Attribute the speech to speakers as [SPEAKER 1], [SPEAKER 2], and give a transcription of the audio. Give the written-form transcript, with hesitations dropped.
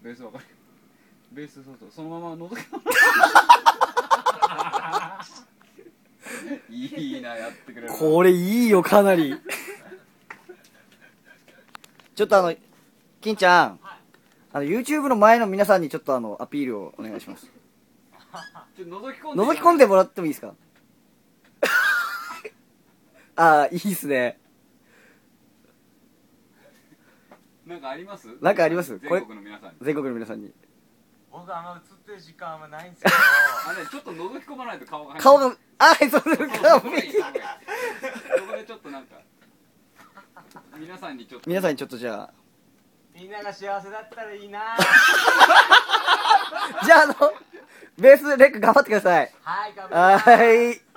[SPEAKER 1] ベースわかる。ベース、そうそう、そのまま覗きいいな、やってくれる。
[SPEAKER 2] これいいよ、かなり。ちょっと金ちゃん、YouTube の前の皆さんにちょっとアピールをお願いします。
[SPEAKER 1] ちょっと覗
[SPEAKER 2] 覗き込んでもらってもいいですか？ああ、いいっすね。
[SPEAKER 1] なんかあります？
[SPEAKER 2] なんかあります？
[SPEAKER 1] 全国の皆さんに。
[SPEAKER 2] 全国の皆さんに。
[SPEAKER 3] 僕映ってる時間はないんですけど
[SPEAKER 1] ちょっと覗き込まないと顔が入る。
[SPEAKER 2] 顔が、あ、そうですか。
[SPEAKER 1] そこでちょっとなんか皆さんにちょっと
[SPEAKER 2] じゃあ
[SPEAKER 3] みんなが幸せだったらいいな。
[SPEAKER 2] じゃあベースレック頑張ってください。
[SPEAKER 3] はい、頑張ります。
[SPEAKER 2] はい。